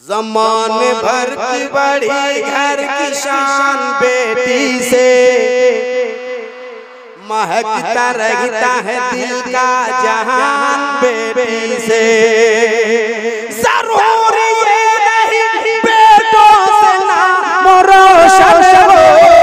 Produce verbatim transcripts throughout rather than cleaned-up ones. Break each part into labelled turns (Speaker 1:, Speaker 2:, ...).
Speaker 1: ज़माने भर की बड़ी घर की शान बेटी से महकता रहता है दिल का जहान बेटी से। जरूरी ये नहीं बेटों से नाम रोशन हो,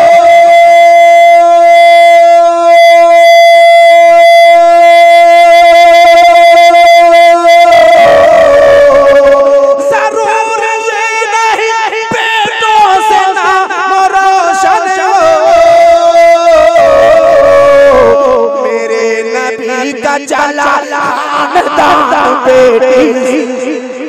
Speaker 1: चला खानदान बेटी।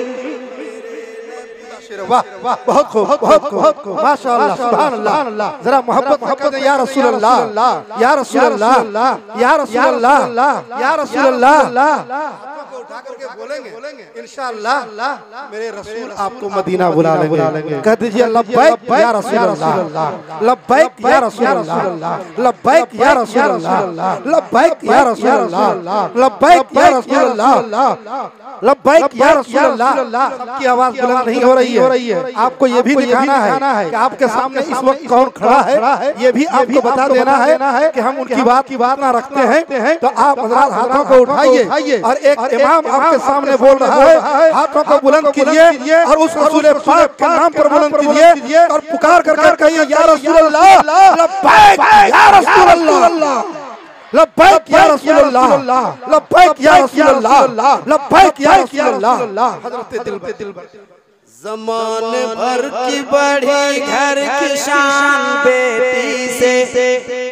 Speaker 2: वाह वाह, बहुत खूब बहुत खूब, माशाअल्लाह सुभान अल्लाह। जरा मोहब्बत मोहब्बत या रसूल अल्लाह, या रसूल अल्लाह, या रसूल अल्लाह, या रसूल अल्लाह। उठा करके बोलेंगे इंशाअल्लाह मेरे रसूल आपको मदीना बुला लेंगे। कह दीजिए लब्बैक या रसूल अल्लाह, लब्बैक या रसूल अल्लाह, लब्बैक या रसूल अल्लाह, लब्बैक या रसूल अल्लाह, लब्बैक या रसूल अल्लाह, लब्बैक या रसूल अल्लाह। सबकी आवाज बुलंद नहीं हो रही है। आपको ये भी दिखाना है कि आपके सामने इस वक्त कौन खड़ा है, ये भी आपको बता देना है कि हम उनकी बात की बात ना रखते हैं। तो आप हज़रात हाथों को उठाइए और एक इमाम आपके सामने बोल रहा है, हाथों को बुलंद कीजिए और उस रसूल पाक के नाम पर बुलंद कीजिए और पुकार कर कहिए या रसूल अल्लाह, लब्बैक या रसूल अल्लाह, लब्बैक या रसूल अल्लाह, लब्बैक या रसूल अल्लाह, लब्बैक या रसूल अल्लाह। हज़रत दिलबर
Speaker 1: ज़माने भर की बड़ी घर की शान बेटी से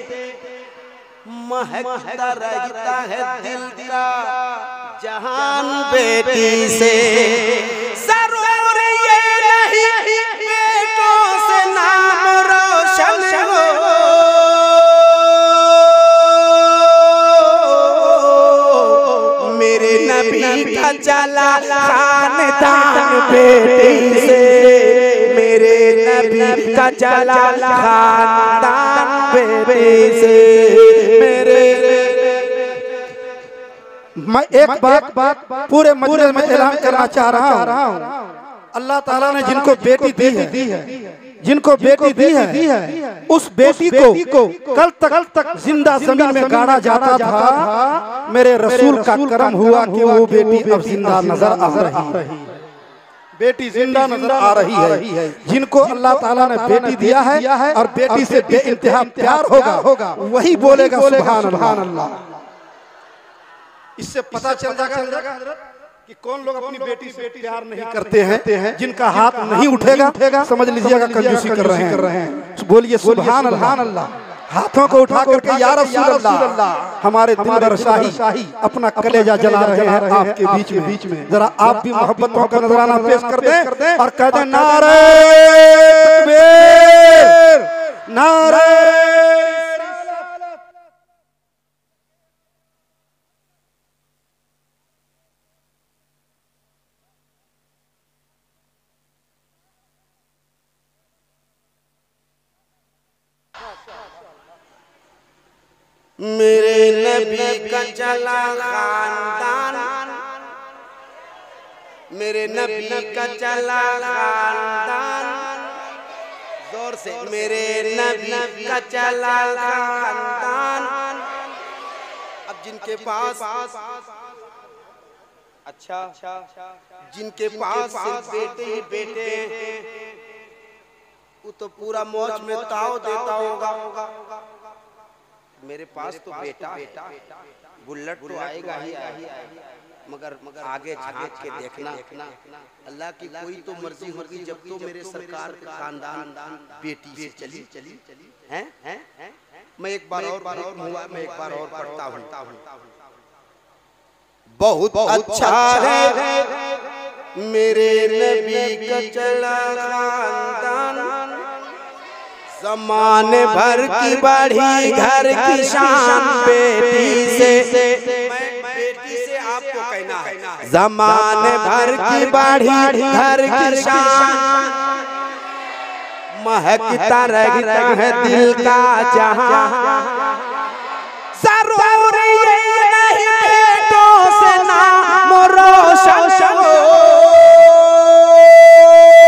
Speaker 1: महकता रहता है दिल का जहान बेटी से। जरूरी ये नहीं बेटों से नाम रोशन हो, मेरे नबी का चला खानदान बेटी से, मेरे नबी का चला खानदान बेटी से। मेरे
Speaker 2: मैं एक बात बात पूरे मजलिस में ऐलान करना चाह रहा हूँ। अल्लाह ताला ने जिनको बेटी दी है, जिनको बेटी दी है, उस बेटी को कल तक कल तक जिंदा जमीन में गाड़ा जाता था। मेरे रसूल का करम हुआ कि वो बेटी अब जिंदा नजर आ रही है, बेटी जिंदा नजर आ रही है। जिनको अल्लाह ताला ने बेटी दिया है और बेटी से बेइंतहा प्यार होगा, वही बोलेगा सुभान अल्लाह। इससे पता चल जाएगा कि कौन लोग अपनी बेटी से प्यार नहीं करते हैं। जिनका हाथ नहीं उठेगा समझ लीजिएगा कंजूसी कर रहे हैं। बोलिए सुभान अल्लाह। हाथों को उठा करके या रसूल अल्लाह। हमारे दिलबर शाही अपना कलेजा जला रहे हैं आपके बीच में बीच में जरा आप भी मोहब्बतों का नजराना पेश कर दें और कह दें नारे तकबीर, नारे।
Speaker 1: मेरे नबी का चला खानदान, मेरे नबी का चला खानदान, जोर से मेरे नबी का चला खानदान। अब जिनके पास अच्छा जिनके पास सिर्फ बेटे ही बेटे वो तो पूरा मौज में ताव देता होगा। मेरे पास तो बेटा बुल्लट तो आएगा ही मगर मगर आगे झांक के देखना अल्लाह की कोई तो मर्जी होगी जब तो मेरे सरकार का खानदान बेटी से चली चली हैं हैं मैं एक बार और हुआ मैं एक बार और पढ़ता हूँ। बहुत अच्छा है मेरे नबी का चला खानदान, ज़माने भर की बड़ी घर की शान बेटी से। बेटी से आपको कहना है ज़माने भर की बड़ी घर की शान, महकता रहता है दिल का जहां। जरूरी ये नहीं बेटों से नाम रोशन हो,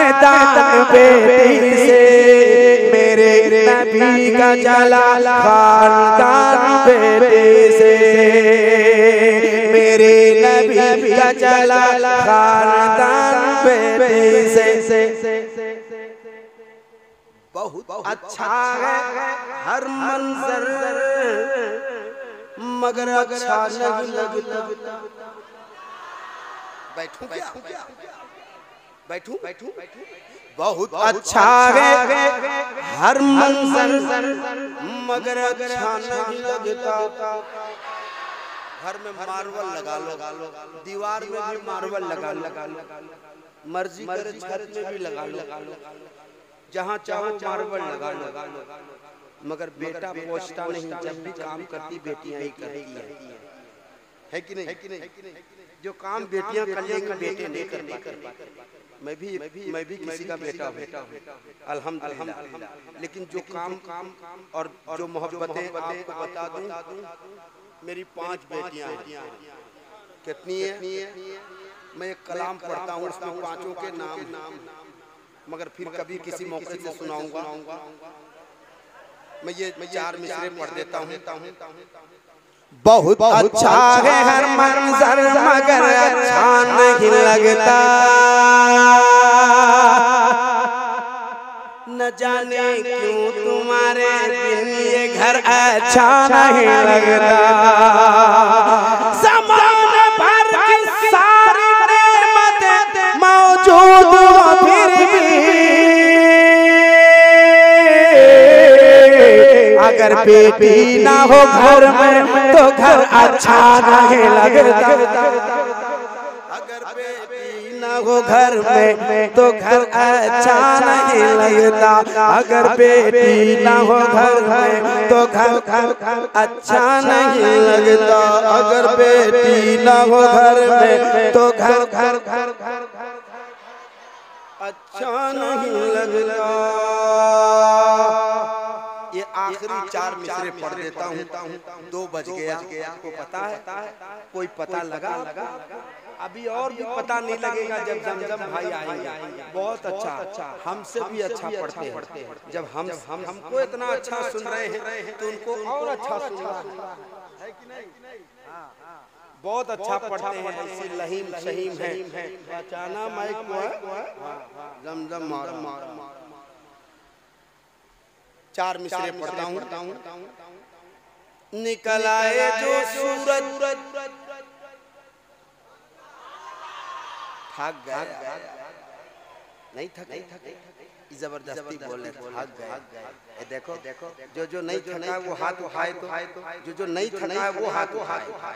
Speaker 1: खानदान बेटी से, मेरे नबी का चला खानदान बेटी से, मेरे नबी का चला खानदान बेटी से। बहुत अच्छा है हर मंजर मगर अच्छा नहीं लगता। बैठूं क्या? बैठूं बैठूं बहुत अच्छा है हर मंजर मगर अच्छा नहीं लगता। घर में मार्बल लगा लो, दीवार में भी मार्बल लगा लो, मर्जी करे छत में भी लगा लो, जहाँ चाहो मार्बल लगा लो, मगर बेटा पोछता नहीं। जब भी काम करती बेटियां ही करती हैं, है कि नहीं? जो काम बेटियां कर लेंगी बेटे नहीं कर पाते। मैं भी मैं भी किसी का बेटा हूँ अल्हम्दुलिल्लाह। लेकिन जो काम काम और जो मोहब्बतें आपको बता दूं, मेरी पांच बेटियां हैं। कितनी है? मैं एक कलाम पढ़ता हूँ, उसमें पांचों के नाम, मगर फिर कभी किसी मौके से सुनाऊंगा। मैं ये चार मिसरे पढ़ देता हूँ। बहुत अच्छा है हर मंजर मगर अच्छा नहीं लगता। न जाने क्यों तुम्हारे बिन ये घर अच्छा नहीं लगता। ज़माने भर की सारी नेमतें मौजूद हो फिर भी अगर बेटी ना हो घर में तो घर अच्छा नहीं लगता। अगर बेटी ना हो घर में तो घर अच्छा नहीं लगता। अगर बेटी ना हो घर में तो घर अच्छा नहीं लगता। अगर बेटी ना हो घर में तो घर घर घर अच्छा नहीं लगता। ये आखिरी चार मिसरे पढ़ देता हूँ। दो बज गया, आपको पता है? कोई पता लगा? अभी और भी पता नहीं लगेगा जब जमजम भाई आएंगे। बहुत अच्छा, हमसे भी अच्छा पढ़ते हैं। जब हम हम हमको इतना अच्छा सुन रहे हैं तो उनको और अच्छा सुनना है कि नहीं? बहुत अच्छा पढ़ते हैं। ऐसे लहीम शहीम है। बचाना माइक को है, जमजम मार मार चार मिसरे पढ़ता हूँ। निकल आए जो सूरज, थक गए नहीं थके, जबरदस्ती बोले थक गए। देखो देखो जो जो नहीं थका वो हाथ उठाए, तो जो जो नहीं थका वो हाथ उठाए।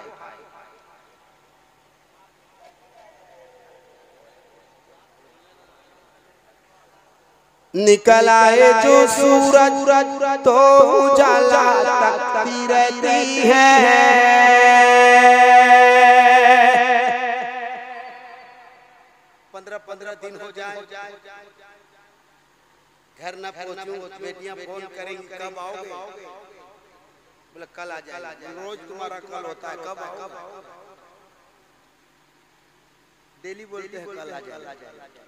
Speaker 1: निकल आए जो सूरज तो उजाला तकती रहती है। पंद्रह पंद्रह दिन हो जाए घर न पहुंचूं, बेटियां फोन करेंगी कब आओगे? बोले कल आ जाए। रोज तुम्हारा कल होता है, कब आओगे? डेली बोलते हैं कल आ जाए।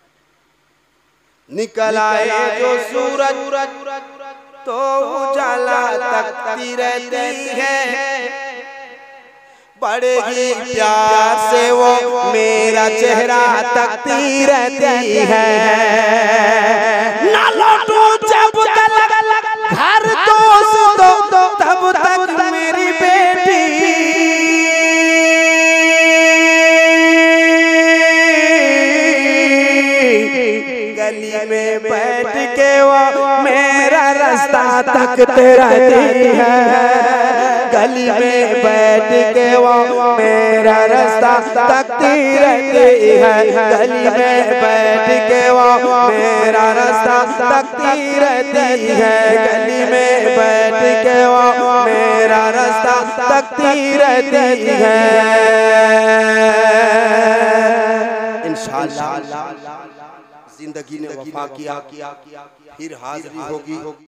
Speaker 1: निकल आए जो सूरज तो उजाला तकती रहती है। बड़े ही प्यार से वो मेरा चेहरा तकती रहती है। ना लौटूं जब तक घर तो तब तक मेरी बेटी गली में बैठ के वो मेरा रास्ता तकते रहती है। गली में बैठ के वो मेरा रास्ता तकती रहती है। गली में बैठ के वो मेरा रास्ता तकती रहती है। गली में बैठ के वो मेरा रास्ता तकती रहती है। इंशाअल्लाह जिंदगी ने वफा किया, फिर हाजिरी होगी।